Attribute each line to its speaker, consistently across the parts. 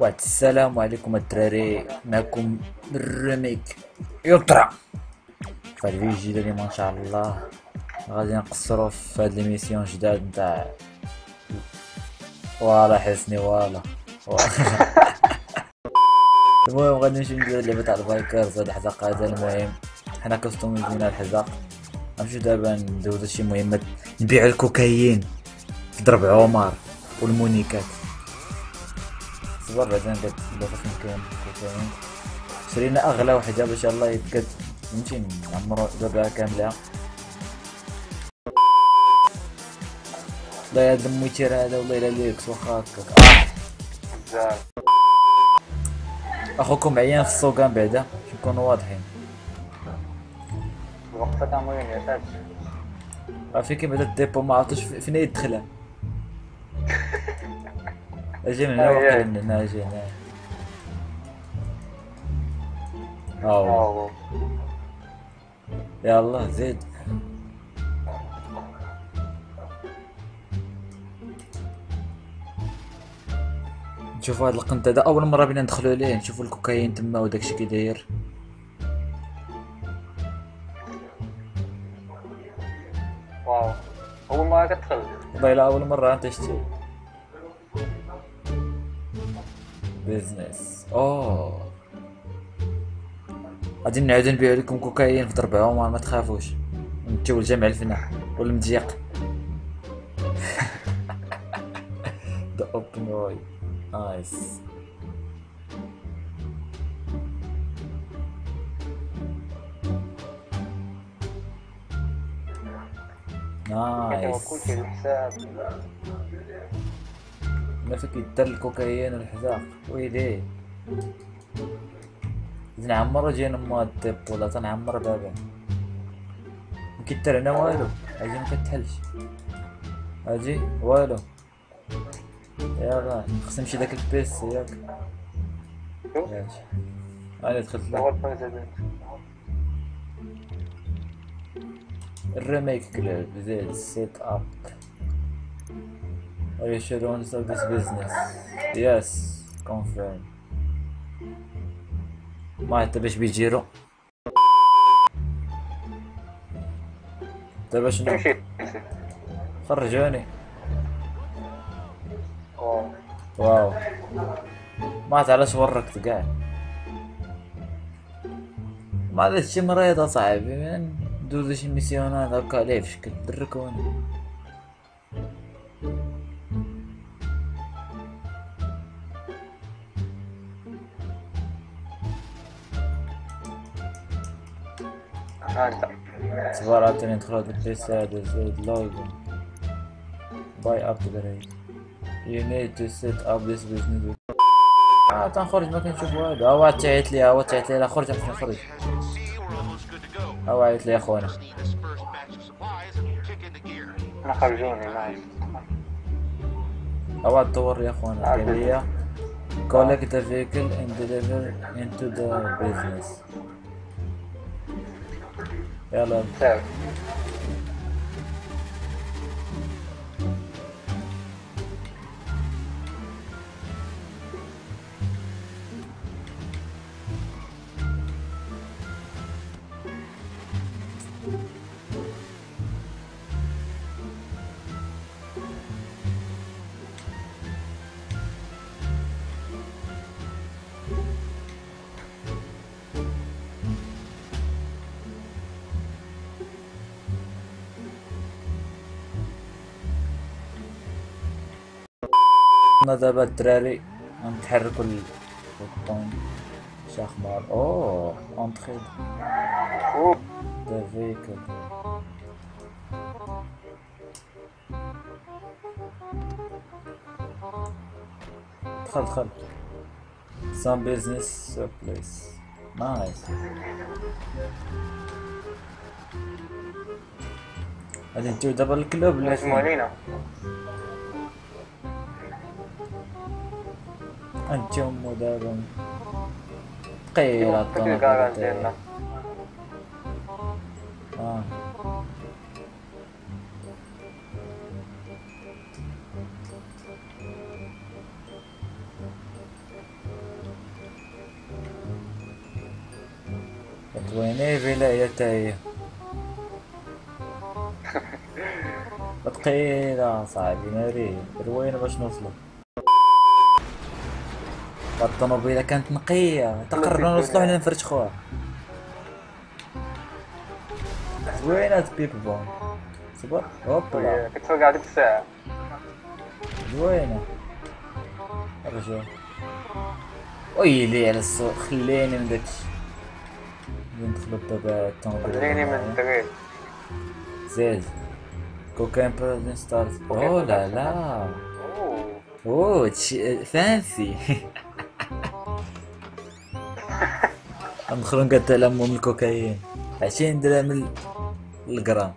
Speaker 1: السلام عليكم الدراري، معكم الرميك يطرى. فهاد الفيديو الجديد اليوم ان شاء الله غادي نقصرو في هاد ليميسيون جداد نتاع فوالا حسني فوالا. المهم غادي نمشيو نديرو لعبة تاع البايكرز. هاد الحزق هذا المهم حنا كستوميزينا الحزق. غنمشيو دابا ندوزو شي مهمات، نبيعو الكوكايين في درب عمر والمونيكات. صبر بعدا نقدر فين كاين الكوكايين. شرينا اغلى وحده باش الله يتقد نمشي نعمرو دابا كامله. لا يا دمو يتير هذا والله الا ليكس واخا هكاك. اخوكم عيان في السوقان بعدا باش نكونوا واضحين.
Speaker 2: الوقفة تاع موين يا ساتر.
Speaker 1: عرفتي كي بعدا الديبو ما عرفتش فين يدخلها. اجي من هنا وقيلا من هنا اجي هنا. هاو يلا زيد. نشوفوا هاد القنت هذا اول مره بينا ندخلوا ليه، نشوفوا الكوكايين تما وداكشي كي داير.
Speaker 2: واو أول مرة كتدخل.
Speaker 1: والله الا اول مره انت شتي بيزنس. اوه غادي نعاودو نبيعو لكم كوكايين في درب عمر، ما تخافوش. نمشيو لجامع الفنا والمضيق. The open road. Nice. نايس.
Speaker 2: كلشي الحساب.
Speaker 1: ما فيك يدار الكوكايين والحزاق ويلي. نعمرو جينا ما الديب ولا تنعمر دابا مكيتر هنا والو. اجي مكتحلش اجي والو. يلا خصني نمشي داك البيس ياك. ياك انا دخلت له الريميك كلاب زيد سيت اب. Are you sure you want to start this business? Yes, confirm. ما حتى باش بيجيرو دابا شنو خرجوني. واو ما عرفت علاش وركت كاع. ما هذا الشي مريض اصاحبي، ندوزو شي ميسيونات هكا عليه في شكل دركوني. صبر عاوتاني ندخل هاد البيس هذا زيد لوجن باي ابجريد. You need to set up this business. تنخرج ما كنشوف والو. هو تعيط لي هو تعيط لي. لا خرج نمشي نخرج. هو عيط لي اخونا.
Speaker 2: ما خرجوني نايس.
Speaker 1: هو دور يا اخونا قال لي collect the vehicle and deliver into the business. يلا دابا الدراري غنتحركو للبوطون شاخمار. اوه اونتخي دا فيكل. دخل دخل. some business place. nice. غادي نمشيو دابا للكلوب ولا
Speaker 2: اسمو علينا.
Speaker 1: انتم دابا ثقيلة
Speaker 2: الطنجرة ديالنا.
Speaker 1: زوينة بلا هي تاهي ثقيلة صاحبي ناري روينة باش نوصلو. الطوموبيلة كانت نقية تقررنا نوصلو حنا نفرشخوها. زوينة بيب بون صبر هوبلا
Speaker 2: كتفرق على ديك الساعة.
Speaker 1: زوينة الرجال. ويلي على السوق خليني من داكشي ندخلو بدابا الطوموبيلة.
Speaker 2: خليني من الدريب.
Speaker 1: زيد كوكاين بريزن ستارز. اوه لا لا
Speaker 2: اوه
Speaker 1: اوه تشي فانسي. ندخلو نقتلمو من الكوكايين 20 درهم الجرام.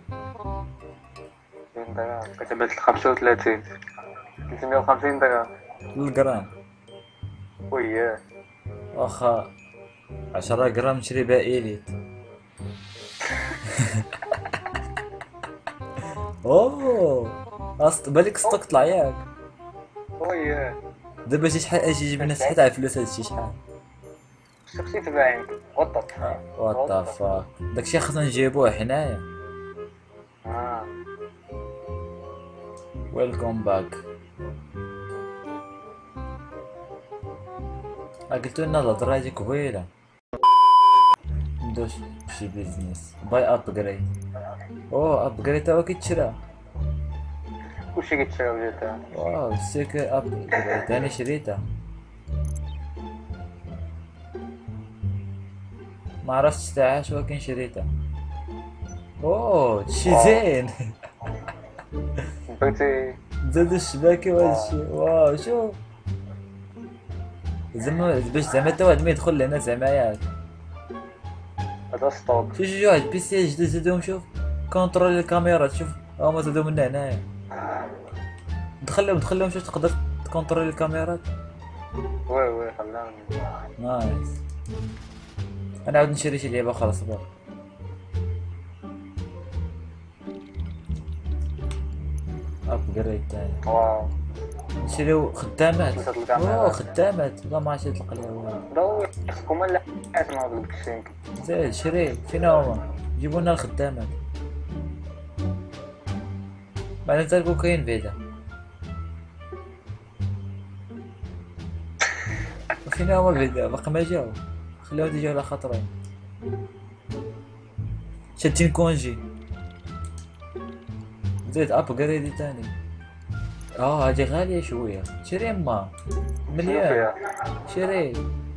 Speaker 2: 20 درهم كتبت 35 350 درهم
Speaker 1: الجرام
Speaker 2: وياه.
Speaker 1: واخا 10 جرام نشري بها إيليت. اوه بالك ستوك طلع ياك
Speaker 2: وياه
Speaker 1: دابا شي شحال اجي يجيب لنا شحال على الفلوس هادشي شحال.
Speaker 2: شفتي تبعين وطط.
Speaker 1: وات ذا فاك داكشي خاصنا نجيبوه حنايا. ويلكم باك. قلتو لنا الهضره هادي كبيره. ندوش بشي بيزنس باي ابجريد. اوه ابجريد هو كيتشرى.
Speaker 2: كلشي كيتشرى وجدها.
Speaker 1: واو السيكر ابجريد انا شريتها. ما عرفتش تاعاش ولكن شريتها. اوه شي زين.
Speaker 2: بغيتي
Speaker 1: زاد الشباكي وهذا الشيء. واو شوف زعما باش زعما تا واحد ما يدخل لهنا زعما ياك.
Speaker 2: هذا ستوب.
Speaker 1: شوف واحد بيسي جديد زادوهم شوف كونترول الكاميرات شوف هما زادو من هنايا. دخلهم شوف تقدر تكونترول الكاميرات.
Speaker 2: وي خلاهم.
Speaker 1: نايس. انا عاود نشري شي لعبه اخرى صبر. ابجريد تاني.
Speaker 2: واو
Speaker 1: نشريو خدامات. اوه خدامات والله ما عرفتش نطلق عليها والو.
Speaker 2: ضوي خصكم لا اسمعوا هذا الكشينك.
Speaker 1: زيد شري فينا هما جيبوا لنا الخدامات. بعدين تلقوا كاين بعدا. فينا هما بعدا باقي ما جاو خليهم يجيو على خاطرين. شادين كونجي. زيد ابجريدي تاني. هادي غالية شوية شري ما مليون شري.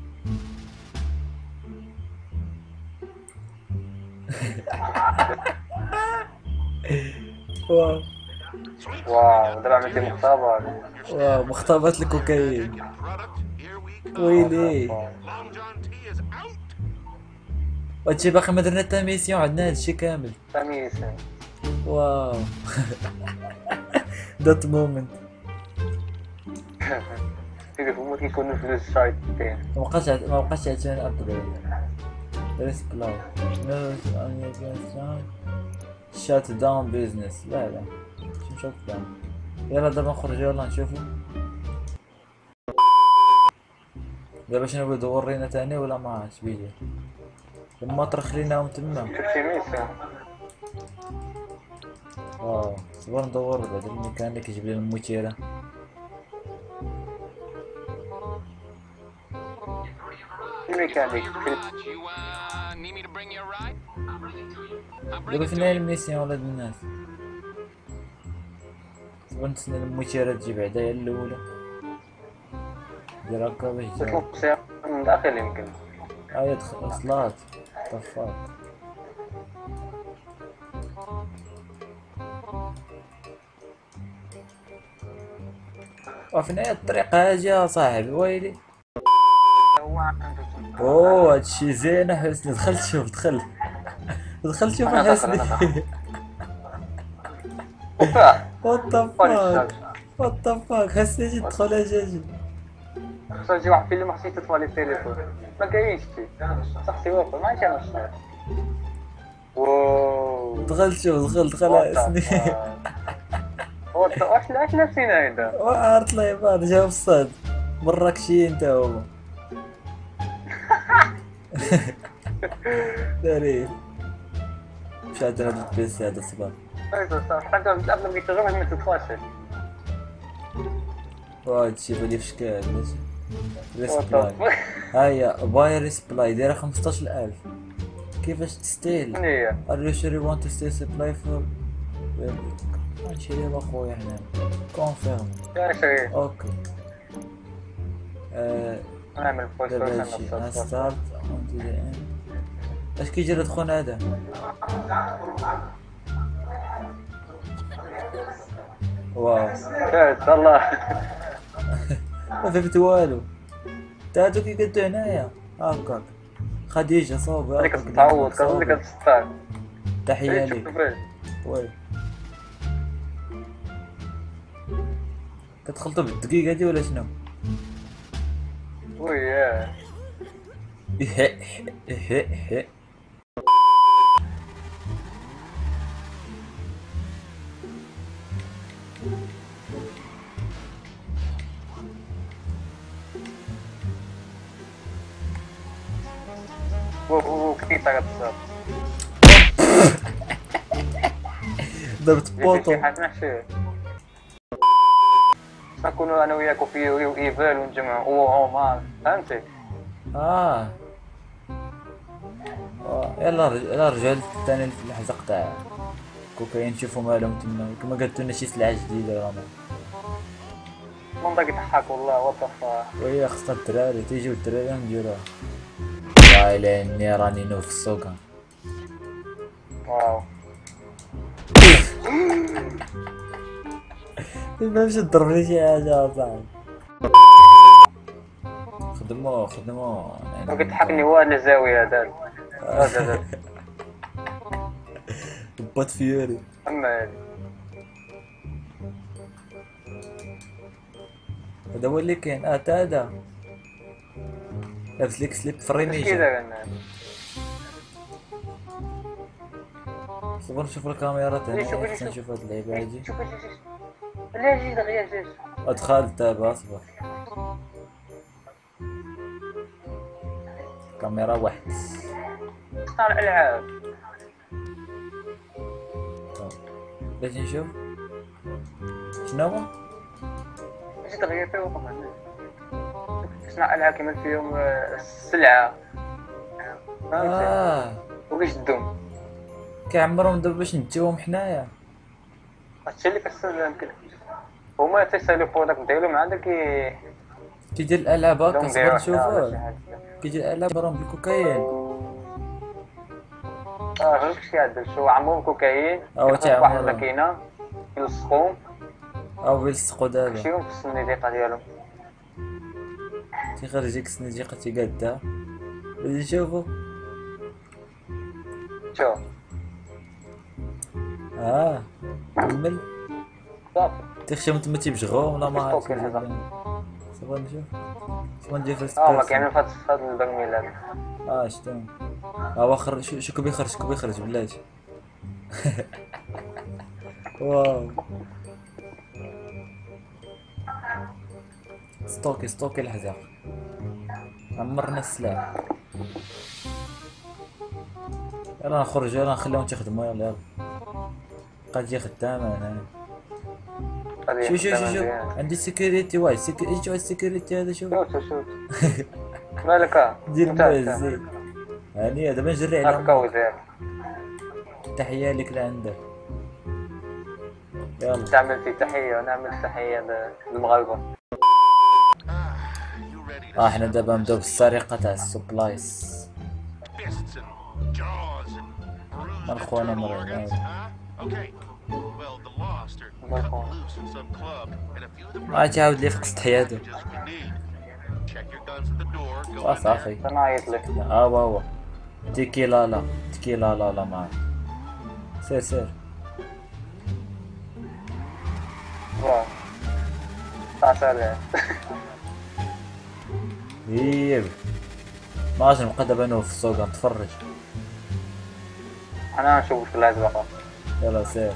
Speaker 1: واو
Speaker 2: دابا عملتي مختبر.
Speaker 1: واو مختبرات الكوكايين. ويلي وهادشي باقي ما درنا حتى ميسيون عندنا هادشي كامل.
Speaker 2: سميسن.
Speaker 1: واو ذات مومنت.
Speaker 2: كيف هما كيكونوا الفلوس شايطين.
Speaker 1: ما بقاش عشان ابجريد. ريسك لاو شات داون بيزنس. لا شو شات داون. يلا دابا نخرجو يلا نشوفو دابا شنو بغا يدور لينا تاني ولا ما عرفتش بيجي لما طرخ ليناهم تما.
Speaker 2: شفتي ميسن.
Speaker 1: واو صبر ندور بعد الميكانيك يجيب لنا الموتيرة.
Speaker 2: الميكانيك
Speaker 1: دابا فين هي الميسيون ولاد الناس. صبر نتسنى الموتيرة تجي بعدا هي الاولى. دير هكا باش تجي.
Speaker 2: تطلب سيارة من الداخل يمكن.
Speaker 1: هاي وصلات طفات. وفي نهاية الطريق هاجي يا صاحبي ويلي. اوه هادشي زين حسني. دخلت شوف دخلت شوف حسني. وات ذا فاك حسني جي تدخل اجاجي.
Speaker 2: خصو شي واحد فيلم خصو يطفى لي التليفون. ما كاينش شي. شخصي واقف ما عرفتش انا شنو. واو
Speaker 1: دخلت شوف دخل حسني.
Speaker 2: واش لابسين هيدا؟
Speaker 1: وعرفت لايبات جاوب الصاد مراكشيين تا هما. داري مش عندنا هاد البيسي هذا الصباح.
Speaker 2: حتى الافلام اللي تجربها ما تتفاشل.
Speaker 1: هادشي بالي في شكال ماشي ريسبلاي. هيا باي ريسبلاي دايره 15000. كيفاش تستيل؟
Speaker 2: شنو هي؟
Speaker 1: Are you sure you want to stay supply for نشريها اخويا هنا كونفيرم.
Speaker 2: شري
Speaker 1: اوكي
Speaker 2: نعمل فويس
Speaker 1: دابا هادشي ستارت اون ذا اند. اش كيجري الدخون هذا؟ واو
Speaker 2: فهمت والله.
Speaker 1: ما فهمت والو. تا هادو كي قلتو هنايا هاكاك خديجة صوبي
Speaker 2: هذيك كتعوض كتظن كتستار.
Speaker 1: تحية ليك. وي كتخلطو بالدقيقة دي ولا شنو؟
Speaker 2: وي كيف كتصاب
Speaker 1: ضربت بوطو.
Speaker 2: نكونوا انا وياك وفي وايفال ونجمعوا عمر فهمتي.
Speaker 1: يلا رجال الثاني الحزق تاع كوكايين نشوفو مالهم تما كما قلتو لنا شي سلعة جديدة رانا.
Speaker 2: منطق يضحك والله وطفا.
Speaker 1: وهي خصنا الدراري تيجيو الدراري نديروها. والله اني راني نوف في السوق.
Speaker 2: واو
Speaker 1: مفهمش تضربني شي حاجة اصاحبي. خدمو
Speaker 2: كتضحكني وانا الزاوية هذا.
Speaker 1: بات فيوري.
Speaker 2: اما هادي
Speaker 1: هذا هو اللي كاين. تا هذا لابس ليك سليب في الريميجا.
Speaker 2: كذا قلنا
Speaker 1: صبر نشوف الكاميرات هنا حتى نشوف هاد اللعيبة هادي.
Speaker 2: شوف لا جي دغيا جيش
Speaker 1: ادخل دابا اصبر. كاميرا واحد.
Speaker 2: اختار الالعاب.
Speaker 1: باش نشوف شنو هو.
Speaker 2: جي دغيا فيهم صنع العاب كيما فيهم السلعة فهمتي وكيشدهم
Speaker 1: كيعمرهم دابا باش نديوهم حنايا.
Speaker 2: هادشي اللي كتسنى يمكن هما تيسالفو داك دايرو مع داك
Speaker 1: كيدير الالعاب هكا. صبر نشوفوه. كيدير الالعاب راهم بالكوكايين.
Speaker 2: فهمت شي عدل شو عمرهم كوكايين.
Speaker 1: تيعمرهم
Speaker 2: واحد الماكينة يلصقوهم
Speaker 1: يلصقو دابا.
Speaker 2: يمشيو في الصناديقة ديالهم.
Speaker 1: تيخرج ديك الصناديقة تيقادها باش نشوفو.
Speaker 2: شوف
Speaker 1: كمل.
Speaker 2: صافي
Speaker 1: تيخشاو تما تيبجغو ولا ما عرفتش.
Speaker 2: كاين هذا.
Speaker 1: صبر نشوف. صبر ندير فاست
Speaker 2: ما
Speaker 1: بيرسون.
Speaker 2: كاينين في هاد البرميل هذا.
Speaker 1: شتو هو خرج. شو كوبي خرج بلاتي. واو ستوكي الحزاق. عمرنا السلاح. يلا نخرج يلا نخليهم تيخدموا يلا قد يجي خدام انا. شوف عندي سيكوريتي واي سيكوريتي هذا شوف.
Speaker 2: شوف مالك
Speaker 1: دير مزي هاني دابا نجري عليهم. تحية لك لعندك. يلا
Speaker 2: تعمل في تحية ونعمل تحية للمغاربة.
Speaker 1: حنا دابا نبداو بالسرقة تاع السبلايس. من خونا مريض ما تعاود لي فقست حياته. صافي
Speaker 2: تنعيط لك.
Speaker 1: واو تيكيلا لا معاك. سير
Speaker 2: واو تعال
Speaker 1: ما عادش نبقى دابا انا في السوق نتفرج.
Speaker 2: انا نشوف في الازرق.
Speaker 1: يلا سير.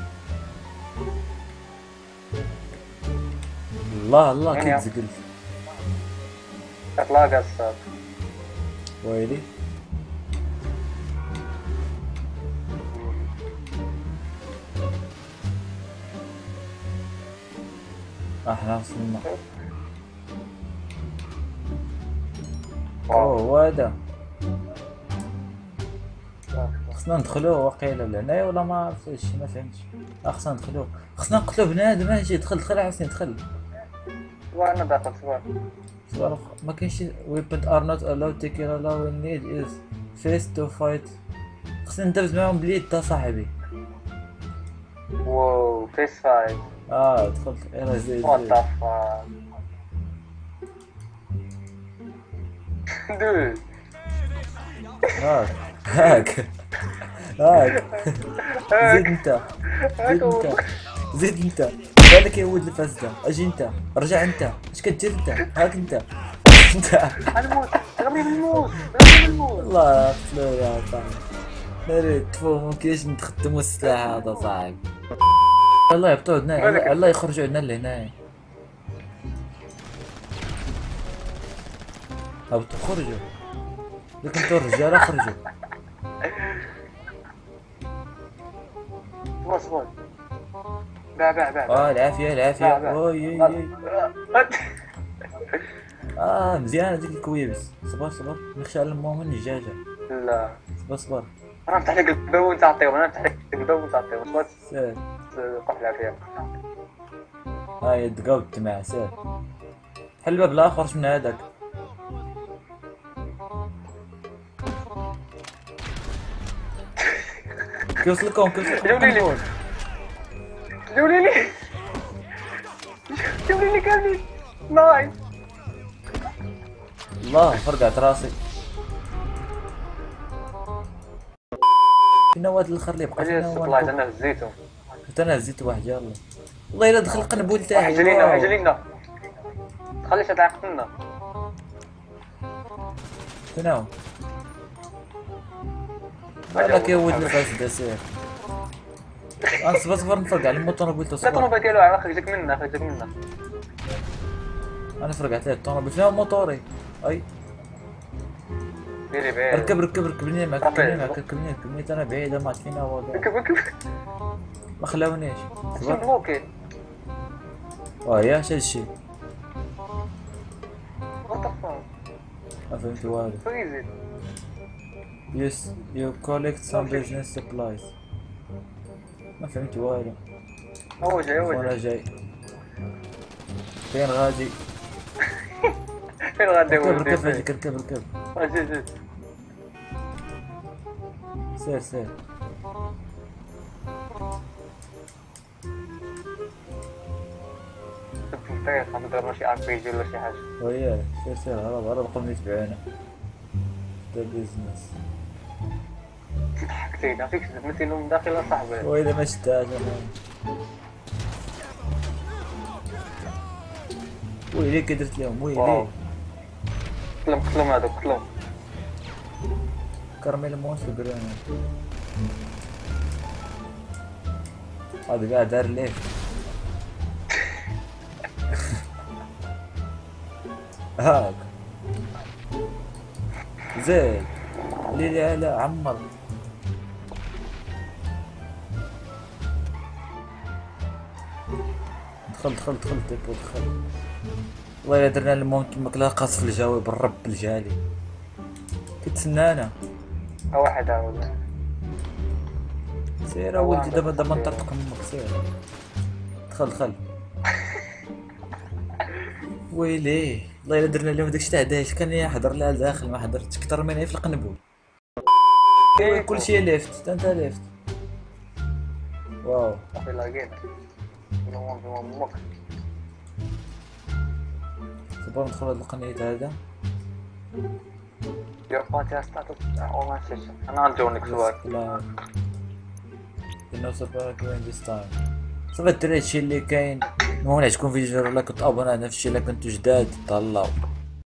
Speaker 1: الله كيتزقل.
Speaker 2: كتلاقى الصاد
Speaker 1: ويلي احنا وصلنا. اوه هذا خصنا ندخلوه واقيلا لهنايا ولا ما عرفتش ما فهمتش. خصنا ندخلوه، خصنا نقتلو بنادم. اجي دخل عاوتاني دخل.
Speaker 2: وانا داخل صباح.
Speaker 1: سؤال ما كاينش weapons are not allowed to kill. all we need is face to fight. خصني ندبز معاهم باليد صاحبي.
Speaker 2: واو فيس فايت.
Speaker 1: دخلت. يلا زيد
Speaker 2: وات ذا فاك دود.
Speaker 1: هاك زيد انت زيد انت بالك يا ولد الفاسدة. اجي انت، رجع انت، اش كدير انت؟ هاك انت
Speaker 2: غنموت غنموت بالموت.
Speaker 1: الله قتلو يا صاحبي. ريت تفو مكاينش نتخدمو السلاح هذا صاحبي. الله يبطو عندنا، الله يخرجوا عندنا لهنايا. هبطوا خرجوا، لكن انتو الرجالة خرجوا.
Speaker 2: صبر باع
Speaker 1: العافية اوي مزيانة ديك الكويبس. صبر نخشى على المؤمن الدجاجة.
Speaker 2: لا
Speaker 1: صبر
Speaker 2: انا نفتح لك الباب ونتعطيهم.
Speaker 1: سير
Speaker 2: قح العافية.
Speaker 1: هاي دقوت معاه. سير حل الباب الاخر من هذاك. كيوصلكم
Speaker 2: جولي لي كاملين. نايس.
Speaker 1: الله فرقعت راسي. فينا واد الاخر اللي بقى فينا هو
Speaker 2: انا هزيتهم.
Speaker 1: انا هزيت واحد. يلا والله الا دخل القنبول تاعي.
Speaker 2: واحد جلينا تخليش تعقتلنا.
Speaker 1: فينا هو؟ بالك يا ولد الفاسد. سير صبر نفرقع على الموطونوبيل.
Speaker 2: لا الطونوبيل ديالو خرجك منه.
Speaker 1: انا فرقعت عليه الطونوبيل. فيها موطوري. اي
Speaker 2: ديري بعيد.
Speaker 1: ركبني معاك. ركبني انا بعيدة ما عاد فينا هو.
Speaker 2: ركب
Speaker 1: ما خلاونيش.
Speaker 2: شنو بلوكي.
Speaker 1: يا هادشي
Speaker 2: وات ذا فاك.
Speaker 1: ما فهمت والو.
Speaker 2: فريزي.
Speaker 1: Yes, you collect some business supplies. ما فهمت والو.
Speaker 2: هو جاي
Speaker 1: وانا جاي. فين غادي؟
Speaker 2: فين غادي؟
Speaker 1: ركب ركب.
Speaker 2: اجي
Speaker 1: سير
Speaker 2: الطريق نقدر شي ار بي جي ولا شي حاجه.
Speaker 1: وياك سير هرب قبل يتبعونا. ده بيزنس.
Speaker 2: ضحكتينا فيك زدمتي من داخل صاحبي.
Speaker 1: وإذا ما شتاش ويلي كي درت لهم. ويلي
Speaker 2: قتلهم هذوك قتلهم.
Speaker 1: كرميل موس وجرانيت. هذا كاع دار ليف. هاك زيد ليلي لا عمر. دخل والله الا درنا المهم كيما كلا قاصف الجوي بالرب الجالي. كتسنانا
Speaker 2: واحد هاولا.
Speaker 1: سير اولدي دابا نطرطق امك. سير دخل ويلي والله الا درنا لهم داكشي تاع دايش. كان يحضر لها داخل ما حضرتش كثر مني في القنبول. كلشي ليفت انت ليفت. واو
Speaker 2: صافي لاقينا.
Speaker 1: صبر ندخل هاد القنيت هذا.
Speaker 2: يا فاتي ستاتوس او ما شيش. انا غنجاوبك سؤال.
Speaker 1: انه سوبر كوين ديس تايم. صافي الدراري هادشي اللي كاين. المهم عجبكم فيديو ولا كنت ابونا نفس الشيء الا كنتو جداد طلعوا.